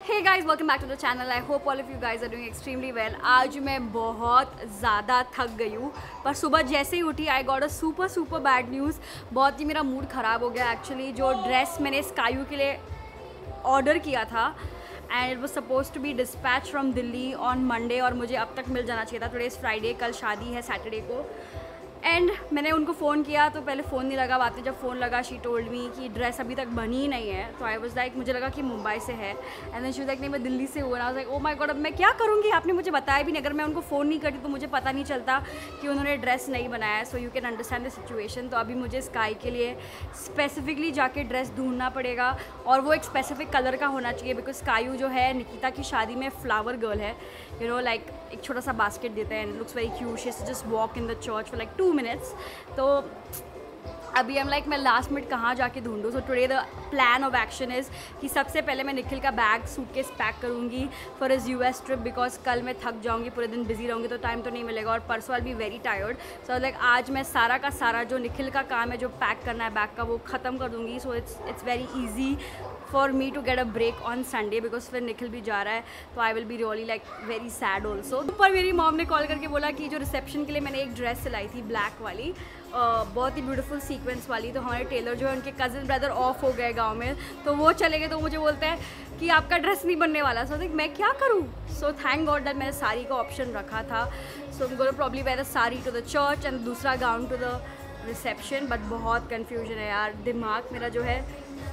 Hey guys, welcome back to the channel. I hope all of you guys are doing extremely well. आज मैं बहुत ज़्यादा थक गई हूँ, पर सुबह जैसे ही उठी I got a super bad news. बहुत ही मेरा मूड ख़राब हो गया एक्चुअली। जो ड्रेस मैंने स्कायू के लिए ऑर्डर किया था and it was suppose to be dispatch from Delhi on Monday और मुझे अब तक मिल जाना चाहिए था। टुडे इज़ फ्राइडे, कल शादी है सैटरडे को। एंड मैंने उनको फ़ोन किया तो पहले फ़ोन नहीं लगा। बाद में जब फ़ोन लगा शी टोल्ड मी कि ड्रेस अभी तक बनी ही नहीं है। तो आई वाज लाइक, मुझे लगा कि मुंबई से है and then she was like नहीं मैं दिल्ली से हूँ। I was like oh my god, अब मैं क्या करूँगी? आपने मुझे बताया भी नहीं। अगर मैं उनको फ़ोन नहीं करती तो मुझे पता नहीं चलता कि उन्होंने ड्रेस नहीं बनाया है। So you can understand the situation. तो अभी मुझे स्काई के लिए स्पेसिफिकली जाके ड्रेस ढूंढना पड़ेगा और वो एक स्पेसिफिक कलर का होना चाहिए बिकॉज स्कायू जो है निकिता की शादी में फ्लावर गर्ल है। यू नो लाइक एक छोटा सा बास्केट देते हैं, looks very cute. She just walk in the church for like 2 minutes। तो अभी हम लाइक मैं लास्ट मिनट कहाँ जाके ढूंढूँ। So today the plan of action is कि सबसे पहले मैं निखिल का बैग सूटकेस पैक करूँगी for his US trip because कल मैं थक जाऊँगी, पूरे दिन बिजी रहूँगी तो टाइम तो नहीं मिलेगा और परसों I be very tired. So like आज मैं सारा का सारा जो निखिल का काम है जो पैक करना है बैग का वो ख़त्म कर दूँगी। So it's very easy for me to get a break on Sunday because फिर निखिल भी जा रहा है तो I will be really like very sad also. ऊपर मेरी मॉम ने कॉल करके बोला कि जो रिसेप्शन के लिए मैंने एक ड्रेस सिलाई थी ब्लैक वाली, बहुत ही ब्यूटीफुल सीक्वेंस वाली, तो हमारे टेलर जो है उनके कज़न ब्रदर ऑफ हो गए गांव में तो वो चले गए। तो मुझे बोलते हैं कि आपका ड्रेस नहीं बनने वाला। सो देख मैं क्या करूँ। सो थैंक गॉड दैट मैंने साड़ी का ऑप्शन रखा था। So I am going to probably wear the sari to the church and दूसरा gown to the reception. But बहुत कन्फ्यूजन है यार, दिमाग मेरा जो है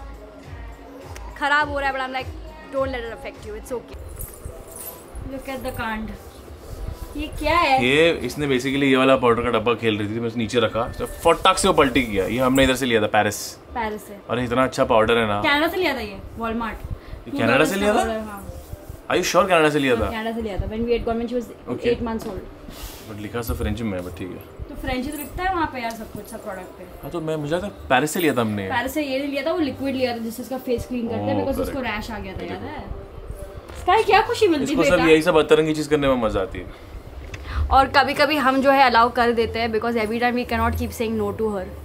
ख़राब हो रहा है। But I am like don't let it affect you, it's okay. Look at the कांड, ये क्या है? ये इसने बेसिकली ये वाला पाउडर का डब्बा खेल रही थी, मैं नीचे रखा, फटाक से वो पलटी किया। ये हमने इधर से लिया था पेरिस से। और इतना अच्छा पाउडर है ना, कनाडा से लिया था ये, वॉलमार्ट। कनाडा से लिया था? आर यू श्योर कनाडा से लिया था? कनाडा से लिया था when we had got, she was 8 months old। But लिखा सब फ्रेंच में है, बट ठीक है। तो फ्रेंच तो लिखता है वहाँ पे यार सब कुछ, सब प्रोडक्ट पे। हाँ तो मैं मुझे लगता है पेरिस से लिया था हमने। पेरिस से ये लिया था, वो लिक्विड लिया था जिससे उसका फेस क्लीन करते हैं बिकॉज़ उसको रैश आ गया था। याद है स्काई? क्या खुशी मिलती है इसको सब यही सब अतरंगी चीज करने में मजा आती है। और कभी कभी हम जो है अलाउ कर देते हैं because every time we can not keep saying no to her.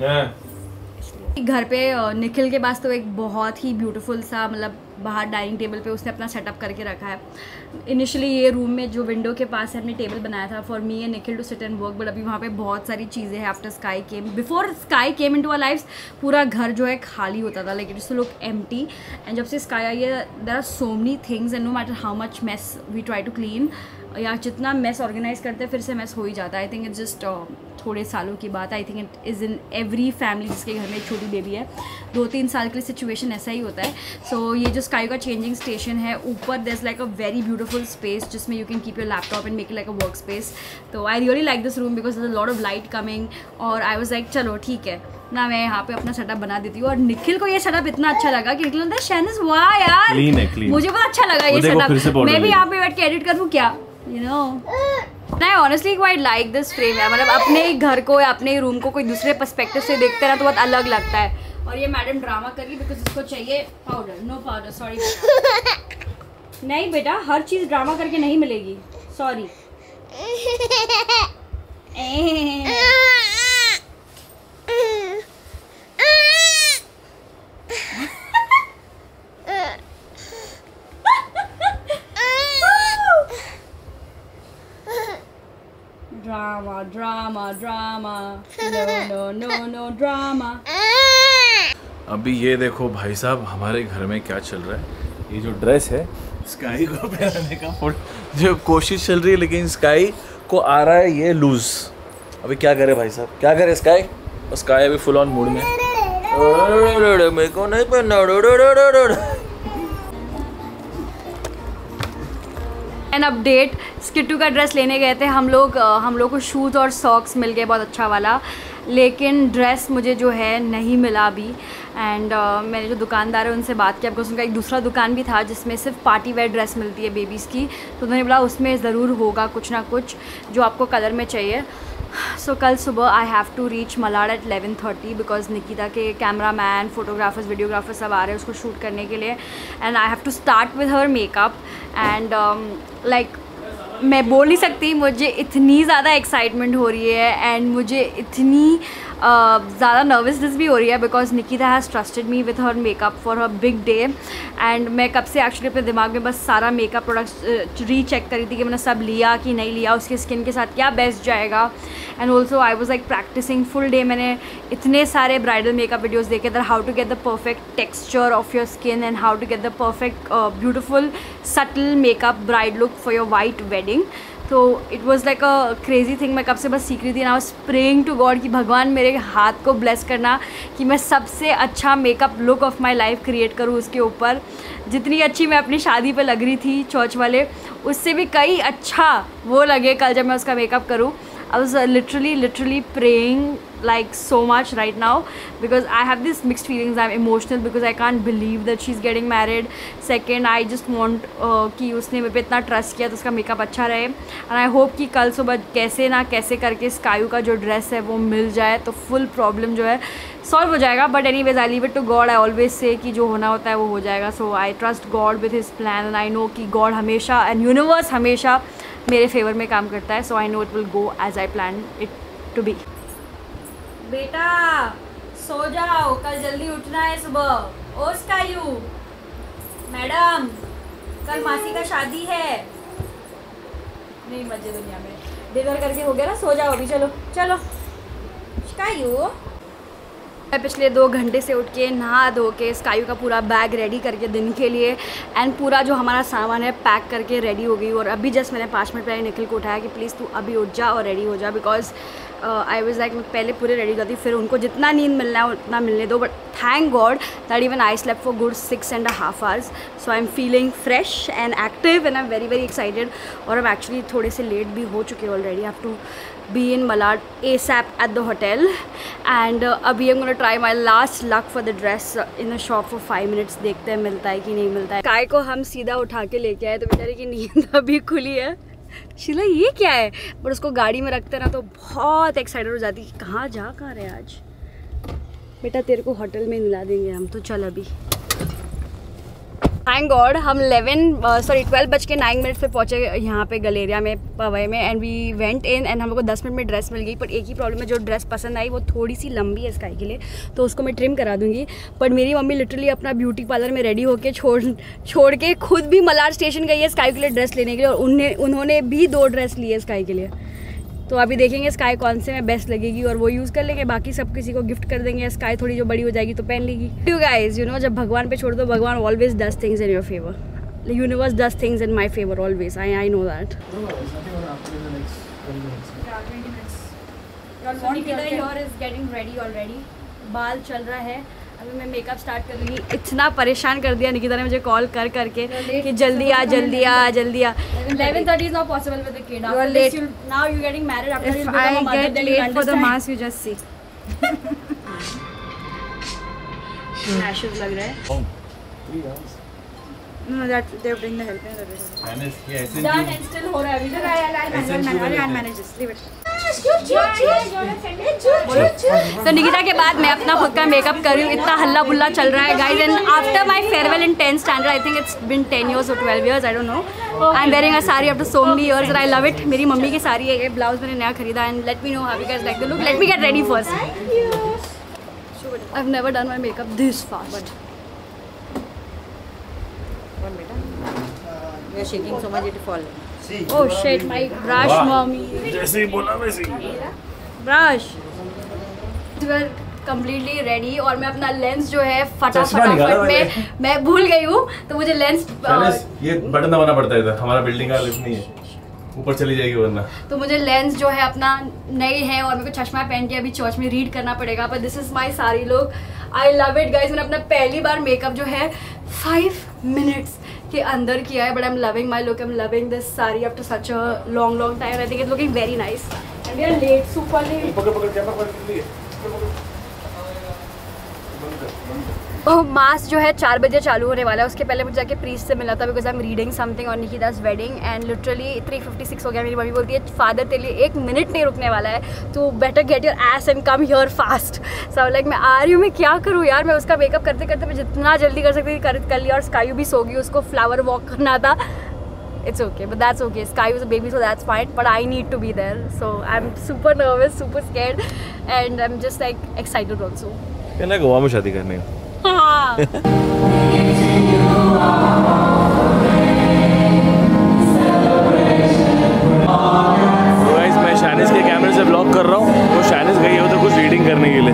घर पे निखिल के पास तो एक बहुत ही ब्यूटीफुल सा मतलब बाहर डाइनिंग टेबल पे उसने अपना सेटअप करके रखा है। इनिशियली ये रूम में जो विंडो के पास है हमने टेबल बनाया था for me and Nikhil to sit and work. But अभी वहाँ पे बहुत सारी चीज़ें हैं। After Sky came, before Sky came into our lifes पूरा घर जो है खाली होता था, like it to look empty. And जब से स्काई आई है there are so many things and no matter how much mess we try to clean या जितना मेस ऑर्गेनाइज करते हैं फिर से मेस हो ही जाता है। आई थिंक इट्स जस्ट थोड़े सालों की बात। I think it is in every family जिसके घर में एक छोटी बेबी है, 2-3 साल के लिए सिचुएशन ऐसा ही होता है। सो ये जो स्काई का चेंजिंग स्टेशन है ऊपर there is like a very beautiful space जिसमें you can keep your laptop and make it like a work space. तो I really like this room because there is a lot of light coming. और I was like चलो ठीक है ना, मैं यहाँ पे अपना सेटअप बना देती हूँ। और निखिल को ये सेटअप इतना अच्छा लगा कि निखिल बोलता है शहनाज वाह यार clean। मुझे बहुत अच्छा लगा ये सेटअप। मैं भी यहाँ पे बैठ के एडिट करूँ क्या, you know? I honestly quite like this frame यार। मतलब अपने घर को या अपने रूम को कोई दूसरे पर्सपेक्टिव से देखते हैं ना तो बहुत अलग लगता है। और ये मैडम ड्रामा कर रही बिकॉज इसको चाहिए पाउडर। नो पाउडर, सॉरी नहीं बेटा, हर चीज़ ड्रामा करके नहीं मिलेगी, sorry. Drama drama drama, no no no no drama. अभी ये देखो भाई साहब हमारे घर में क्या चल रहा है। ये जो ड्रेस है स्काई को पहनाने का जो कोशिश चल रही है लेकिन स्काई को आ रहा है ये लूज। अभी क्या करे भाई साहब, क्या करे स्काई? और स्काई अभी फुल ऑन मूड में, मेरे को नहीं पहनना। एन अपडेट, स्किट्टू का ड्रेस लेने गए थे हम लोग को शूज़ और सॉक्स मिल गए बहुत अच्छा वाला, लेकिन ड्रेस मुझे जो है नहीं मिला अभी। एंड मैंने जो दुकानदार है उनसे बात किया बिकॉज उनका एक दूसरा दुकान भी था जिसमें सिर्फ पार्टी वेयर ड्रेस मिलती है बेबीज़ की। तो उन्होंने बोला उसमें ज़रूर होगा कुछ ना कुछ जो आपको कलर में चाहिए। सो कल सुबह I have to reach Malad at 11:30 because Nikita के कैमरा मैन, फोटोग्राफर्स, वीडियोग्राफर्स सब आ रहे हैं उसको शूट करने के लिए। And I have to start with her makeup and like मैं बोल नहीं सकती, मुझे इतनी ज़्यादा एक्साइटमेंट हो रही है एंड मुझे इतनी ज़्यादा नर्वसनेस भी हो रही है because Nikita has trusted me with her makeup for her big day. And मैं कब से एक्चुअली अपने दिमाग में बस सारा मेकअप प्रोडक्ट्स रीचेक करी थी कि मैंने सब लिया कि नहीं लिया, उसके स्किन के साथ क्या बेस्ट जाएगा। And also I was like practising full day. मैंने इतने सारे ब्राइडल मेकअप वीडियोज़ देखे that how to get the perfect texture of your skin and how to get the perfect beautiful subtle makeup bride look for your white wedding. तो it was like a crazy thing. मैं कब से बस सीख रही थी ना, I was praying to God कि भगवान मेरे हाथ को ब्लेस करना कि मैं सबसे अच्छा makeup look of my life create करूँ उसके ऊपर। जितनी अच्छी मैं अपनी शादी पे लग रही थी चर्च वाले, उससे भी कई अच्छा वो लगे कल जब मैं उसका मेकअप करूँ। I was literally praying like so much right now because I have this mixed feelings. I'm emotional because I can't believe that she's getting married. Second, I just want कि उसने मेरे पे इतना ट्रस्ट किया तो उसका makeup अच्छा रहे। And I hope कि कल सुबह कैसे ना कैसे करके स्कायू का जो ड्रेस है वो मिल जाए तो फुल प्रॉब्लम जो है सॉल्व हो जाएगा। But anyways I leave it to God. I always say कि जो होना होता है वो हो जाएगा। So I trust God with his plan and I know कि गॉड हमेशा एंड यूनिवर्स हमेशा मेरे फेवर में काम करता है। So I know it will go as I plan it to be. बेटा सो जाओ, कल जल्दी उठना है सुबह। ओ स्कायू मैडम, कल मासी का शादी है। नहीं मजे दुनिया में, डिनर करके हो गया ना, सो जाओ अभी। चलो चलो स्कायू। मैं पिछले 2 घंटे से उठ के नहा धो के स्कायू का पूरा बैग रेडी करके दिन के लिए एंड पूरा जो हमारा सामान है पैक करके रेडी हो गई। और अभी जस्ट मैंने 5 मिनट पहले निखिल को उठाया कि प्लीज़ तू अभी उठ जा और रेडी हो जा बिकॉज आई वाज लाइक मैं पहले पूरे रेडी करती, फिर उनको जितना नींद मिलना है उतना मिलने दो। But thank God that even I slept for good 6.5 hours। So I am feeling fresh and active and I am very very excited. और अब एक्चुअली थोड़े से लेट भी हो चुके already. Have to be in Malad ASAP at the hotel and अभी I'm gonna try my last luck for the dress in the shop for 5 minutes। देखते हैं मिलता है कि नहीं मिलता है। काय को हम सीधा उठा के लेके आए तो बेचारे की नींद अभी खुली है। शीला ये क्या है, पर उसको गाड़ी में रखते ना तो बहुत एक्साइटेड हो जाती कि कहाँ रहे आज। बेटा तेरे को होटल में मिला देंगे हम, तो चल अभी। थैंक गॉड हम 12:09 पे पहुँचे यहाँ पे गलेरिया में पवई में and we went in and हम लोग को 10 मिनट में ड्रेस मिल गई। पर एक ही प्रॉब्लम है, जो ड्रेस पसंद आई वो थोड़ी सी लंबी है स्काई के लिए, तो उसको मैं ट्रिम करा दूँगी। पर मेरी मम्मी लिटरली अपना ब्यूटी पार्लर में रेडी होके छोड़ के खुद भी मलाड स्टेशन गई है स्काई के लिए ड्रेस लेने के लिए। और उन्होंने भी 2 ड्रेस लिए स्काई के लिए। तो अभी देखेंगे स्काई कौन से में बेस्ट लगेगी और वो यूज़ कर लेंगे, बाकी सब किसी को गिफ्ट कर देंगे। स्काई थोड़ी जो बड़ी हो जाएगी तो पहन लेगी। यू गाइस यू नो, जब भगवान पे छोड़ दो, भगवान always does things in your favour. Universe does things in my favour always. I know that. बाल चल रहा है, अभी मैं मेकअप स्टार्ट कर लूँगी। इतना परेशान कर दिया निकिता ने मुझे कॉल करके कि जल्दी आ जल्दी आ जल्दी आ। 11:30 is not possible with the kid. You are late. Now you getting married. After you become a mother, then you understand. For the mass you just see. Lashes लग रहा है। No, that they bring the help. Done and still हो रहा है अभी। I'll manage this. Leave it. तो निकिता के बाद मैं अपना खुद का मेकअप कर रही हूँ। इतना हल्ला बुल्ला चल रहा है guys. And after my farewell in 10th standard, I think it's been 10 years or 12 years, I don't know. I am wearing a sari after so many years and I love it। मेरी mummy की साड़ी है ये, blouse मैंने नया खरीदा। And let me know how you guys like the look. Let me get ready first. I have never done my makeup this fast. You are shaking so much it fall. Oh shit, my brush, mommy. जैसे ही बोला वैसे ही। Brush. We were completely ready और मैं अपना lens जो है फटाफट में मैं भूल गई हूँ, तो मुझे लेंस ये बटन दबाना पड़ता है। हमारा बिल्डिंग का लिफ्ट नहीं है, ऊपर चली जाएगी वरना। तो मुझे लेंस जो है अपना नई है और मेरे को चश्मा पहन के अभी चर्च में रीड करना पड़ेगा। पर this is my sari look. I love it guys. मैंने अपना पहली बार मेकअप जो है 5 minutes के अंदर किया है। But I am loving my look. I am loving this sari after such a long time. I think it's looking very nice and we are late, super late. Oh mass जो है 4 बजे चालू होने वाला है। उसके पहले मुझे जाके प्रीस्ट से मिला था because I am reading something on Nikita's wedding and literally 3:56 हो गया। मेरी मम्मी बोलती है फादर तेरे लिए 1 मिनट नहीं रुकने वाला है, तो better get your ass and come here fast. So like मैं आ रही हूँ, मैं क्या करूँ यार। मैं उसका मेकअप करते करते मैं जितना जल्दी कर सकती थी कर लिया। और स्कायू भी सो गई, उसको फ्लावर वॉक करना था। it's okay, but that's okay. Sky was a baby, so that's fine. But I need to be there, so I'm super nervous, super scared, and I'm just like excited also. कहना गोवा में शादी करने का। तो guys मैं शानिस के कैमरे से ब्लॉग कर रहा हूँ, तो शानिस गई है उधर कुछ रीडिंग करने के लिए।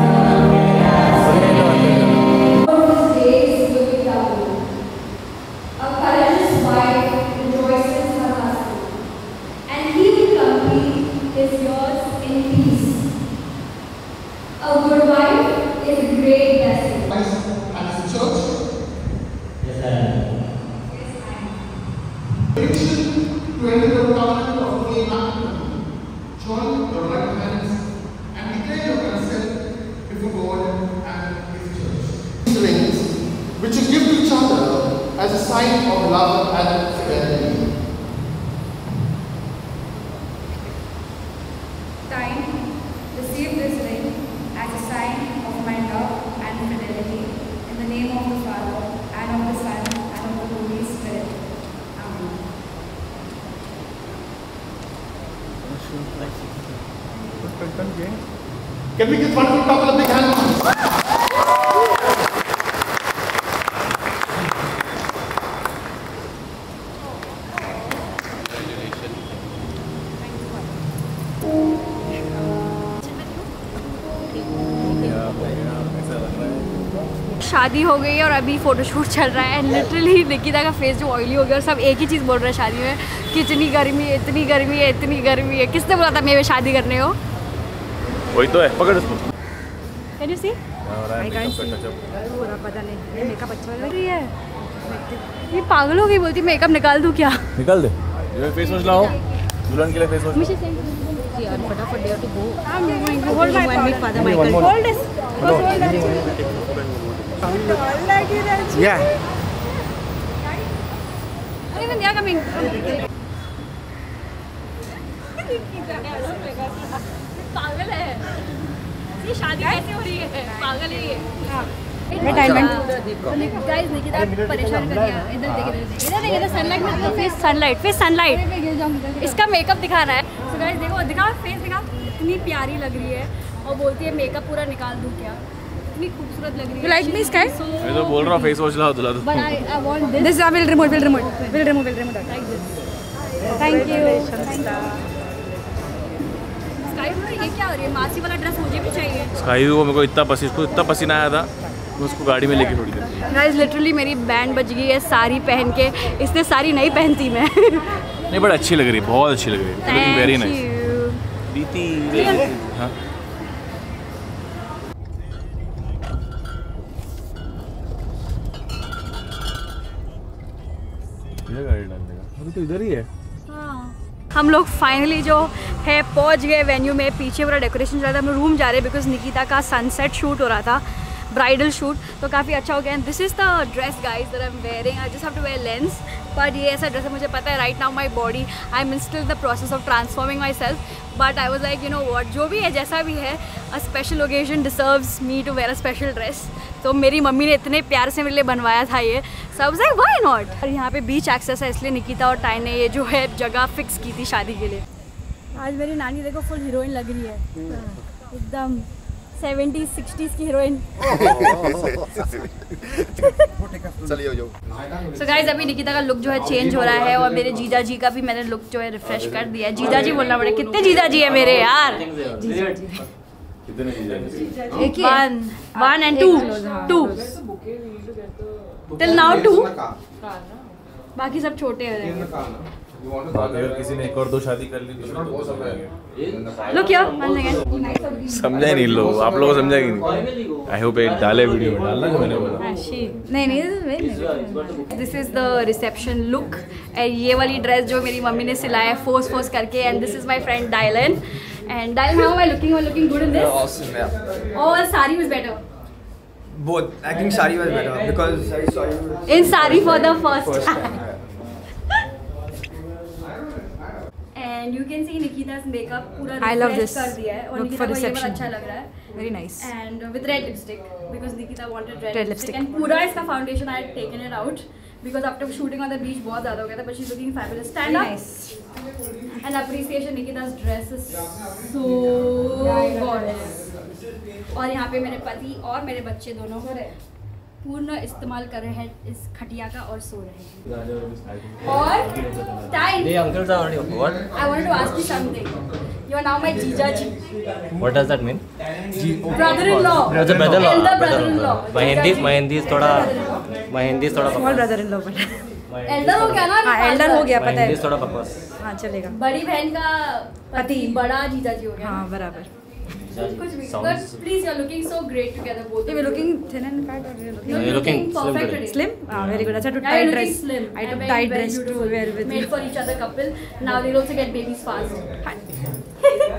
Which you give to each other as a sign of love and fidelity. Time, receive this ring as a sign of my love and fidelity in the name of the Father and of the Son and of the Holy Spirit. Amen. Can we give one couple of big hands? शादी हो गई है और अभी photoshoot चल रहा है। Literally Nikita का फेस जो ऑयली हो गया और सब एक ही चीज़ बोल रहे हैं शादी में कि इतनी गर्मी है, इतनी गर्मी है, इतनी गर्मी है। किसने बोला था मैं शादी करने हो? वही तो है, पकड़ इसको। Can you see? पूरा पता नहीं, ये मेकअप अच्छा लग रही है। ये पागल हो गई, बोलती मेकअप निकाल दूँ क्या? निकाल दे। ये फेस वॉश लाओ, दुल्हन के लिए फेस वॉश। यार फटाफट दे टू गो। Hold my father Michael. Hold this. Yeah. Even they are coming. पागल है। ये शादी कैसे हो रही है? पागल है ये। गाइस निकिता परेशान कर दिया। इधर देखिए सनलाइट फेस सनलाइट। इसका मेकअप दिखा रहा है। तो गाइस देखो, दिखा फेस, दिखा इतनी प्यारी लग रही है और बोलती है मेकअप पूरा निकाल दूँ क्या? इतनी खूबसूरत लग रही है। Like me Sky? मैं तो बोल रहा हूँ फेस वॉश लाओ, दुला दो। But I want this. This I will remove like this. Thank you. Sky ये क्या हो रही है? मासी वाला ड्रेस मुझे भी चाहिए। स्काई को मेरे को इतना पसीना आया था, मैं उसको गाड़ी में लेके छोड़ दिया। गाइस लिटरली मेरी बैंड बज गई है साड़ी पहन के। इसने साड़ी नहीं पहनती मैं। नहीं बट अच्छी लग रही है, बहुत अच्छी लग रही है। Very nice. दीदी हाँ गाड़ी डालने का अभी तो इधर ही है। हम लोग फाइनली जो है पहुंच गए वेन्यू में। पीछे पूरा डेकोरेशन चल रहा था। हम रूम जा रहे हैं बिकॉज निकिता का सनसेट शूट हो रहा था, ब्राइडल शूट, तो काफ़ी अच्छा हो गया। And this is the dress guys that I am wearing. I just have to wear lens, but ये ऐसा ड्रेस है, मुझे पता है right now my body I am still the process of transforming my self, but I was like you know what, जो भी है जैसा भी है, a special occasion deserves me to wear a special dress. तो मेरी मम्मी ने इतने प्यार से मेरे लिए बनवाया था ये सब, लाइक व्हाई नॉट। और यहाँ पे बीच एक्सेस है, इसलिए निकिता और टाई ने ये जो है जगह फिक्स की थी शादी के लिए। आज मेरी नानी देखो फुल हीरोइन लग रही है, एकदम 70s 60s की हीरोइन। सो गाइज अभी निकिता का लुक जो है चेंज हो रहा है और मेरे जीजा जी का भी मैंने लुक जो है रिफ्रेश कर दिया है। जीजा जी बोलना पड़े, कितने जीजा जी है मेरे यार? One and two till now 2, बाकी सब छोटे हैं। अगर किसी ने एक और 2 शादी कर ली तो लोग क्या समझा ही नहीं लोग, आप लोगों को समझा ही नहीं। आई होप एक डाले वीडियो में डालना जो मैंने बोला। नहीं this is the reception look. ये वाली ड्रेस जो मेरी मम्मी ने सिलाया है फोर्स करके। And this is my friend Dylan. And Dylan, how am I looking good in this? Awesome, yeah. Or sari was better? Both. I think sari was better because I saw you In sari for the first time. And you can see Nikita's makeup पूरा refresh कर दिया है और निकिता को ये बड़ा अच्छा लग रहा है। Very nice. And with red lipstick because Nikita wanted red lipstick. And पूरा इसका foundation I had taken it out because after shooting on the beach बहुत ज़्यादा हो गया था, but she is looking fabulous. Stand up and appreciation. Nikita's dress is so gorgeous. और यहाँ पे मेरे पति और मेरे बच्चे दोनों पूर्ण इस्तेमाल कर रहे हैं इस खटिया का और सो रहे हैं. और time. The uncles are already what? I wanted to ask you something. You are now my Jija ji. What does that mean? Brother-in-law. As a brother-in-law. Elder brother-in-law. My Hindi is थोड़ा small brother in law but elder हो गया ना. हाँ Elder हो गया My पता Hindi है. is थोड़ा बकवास. हाँ चलेगा. बड़ी बहन का पति. बड़ा जीजा जी हो गया. हाँ बराबर. कुछ भी. But please, you're looking so great together both. We're looking thin and fat or You're looking slim perfect today. today. slim? Ah, very good. I had to Yeah, tight you're dress. looking slim. I took And tight very dress to beautiful. wear with Made you. for each other couple. Now they'll also get babies fast.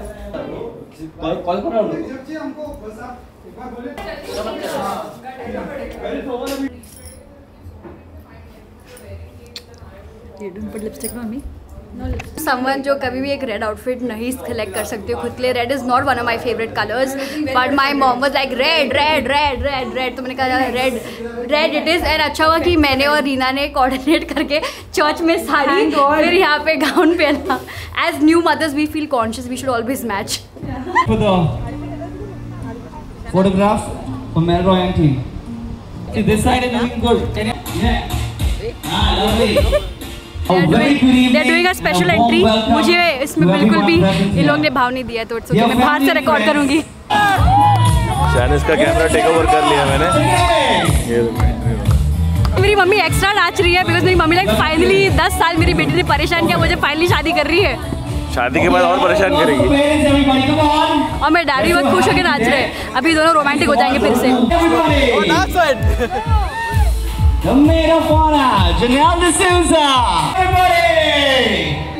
You didn't put lipstick on me? Someone जो कभी भी एक red outfit नहीं select कर सकते हो खुद के लिए. Red is not one of my favourite colours, but my mom was like red red red red red. तो मैंने कहा red red it is. And अच्छा हुआ कि मैंने और रीना ने कोऑर्डिनेट करके चर्च में साड़ी फिर यहाँ पे गाउन पहना. As new mothers we feel conscious, we should always match. For the photograph for Melroy and team. See, this side is looking good. Can you? Yeah. Lovely. They're doing a special entry. मुझे इसमें बिल्कुल भी इन लोगों ने भाव नहीं दिया, तो मैं बाहर से रिकॉर्ड करूँगी. चाइनीज का कैमरा टेक ओवर कर लिया मैंने. मेरी मम्मी एक्स्ट्रा नाच रही है बिकॉज मेरी मम्मी लाइक फाइनली 10 साल मेरी बेटी ने परेशान किया, मुझे फाइनली शादी कर रही है. शादी के बाद और परेशान करेगी. और मेरे डैडी बहुत खुश होकर नाच रहे हैं. अभी दोनों रोमांटिक हो जाएंगे फिर से. The maid of honor, Janelle D'Souza. Everybody!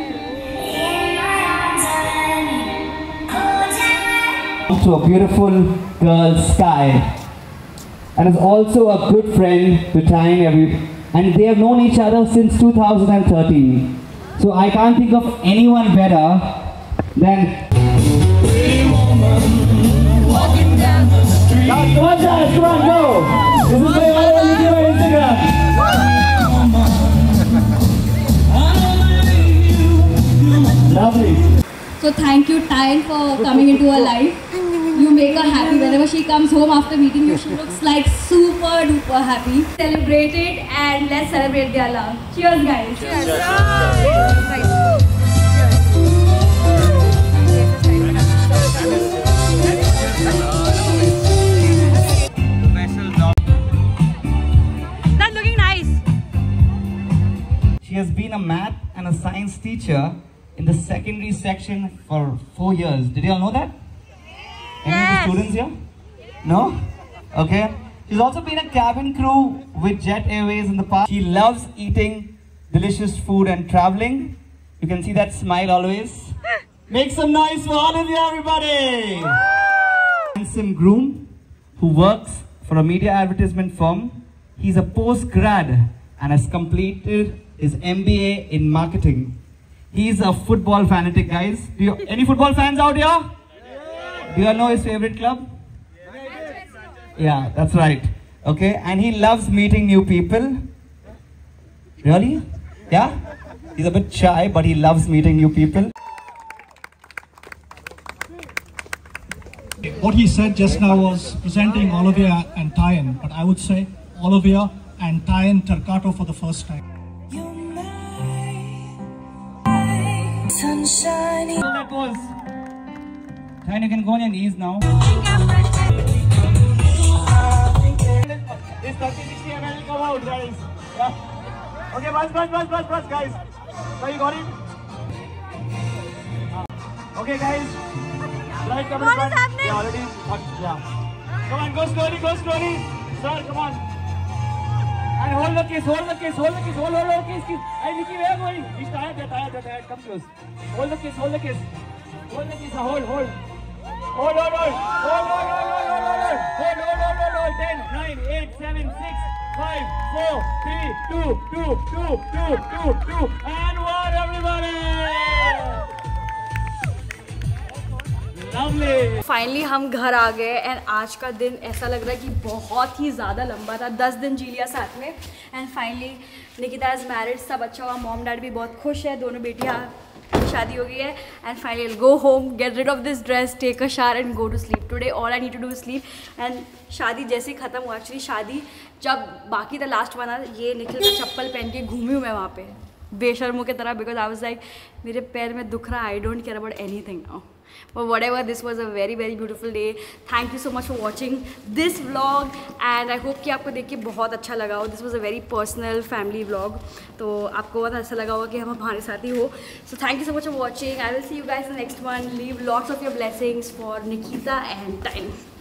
To a beautiful girl, Sky, and is also a good friend to Tyne. And they have known each other since 2013. So I can't think of anyone better than. Come on, guys, come on, go! This is my Instagram. Lovely. So thank you Tyne for coming into her life. You make her happy whenever she comes home after meeting you. She looks like super duper happy. Celebrate it and let's celebrate their love. Cheers guys. Cheers. That's looking nice. She has been a math and a science teacher in the secondary section for 4 years. Did you all know that? Any of the students here? No? Okay. She's also been a cabin crew with Jet Airways in the past. She loves eating delicious food and traveling. You can see that smile always. Make some noise for all of you, everybody! Handsome groom who works for a media advertisement firm. He's a post-grad and has completed his MBA in marketing. He's a football fanatic, guys. Any football fans out here? Do you all know his favorite club? Yeah, that's right. Okay, and he loves meeting new people. Really? Yeah? He's a bit shy, but he loves meeting new people. What he said just now was presenting Olivia and Tyne, but I would say Olivia and Tyne Turcato for the first time. Sunshiny. So that was. Tyne, you can go on your knees now. This 30-60 ml will come out, guys. Yeah. Okay, bus, guys. So you got it? Okay, guys. Right, come on. What is happening? Yeah, already. Yeah. Come on, go slowly. Sir, come on. And hold the kiss. Hold the kiss. Hey, Nikki, where are you going? He's tired. Come close. Hold the kiss. Hold the kiss. Hold. Hold. 10, 9, 8, 7, 6, 5, 4, 3, 2, and 1, everybody! Lovely! Finally हम घर आ गए and आज का दिन ऐसा लग रहा है कि बहुत ही ज़्यादा लंबा था. 10 दिन जी लिया साथ में and finally Nikita is married, सब अच्छा हुआ, मॉम डैड भी बहुत खुश है, दोनों बेटियाँ शादी हो गई है. And finally go home, get rid of this dress, take a shower and go to sleep. Today all I need to do sleep. And शादी जैसे ही ख़त्म हुआ, एक्चुअली शादी जब बाकी था लास्ट बना, ये निखिल का चप्पल पहन के घूमी हूँ मैं वहाँ पे बेशर्मों की तरह, बिकॉज आई वाज लाइक मेरे पैर में दुख रहा, I don't care about anything now. But whatever, this was a very very beautiful day. Thank you so much for watching this vlog and I hope कि आपको देख के बहुत अच्छा लगा हो. This was a very personal family vlog. तो आपको बहुत अच्छा लगा होगा कि हम हमारे साथ ही हो. So thank you so much for watching. I will see you guys in the next one. Leave lots of your blessings for Nikita and Tayan.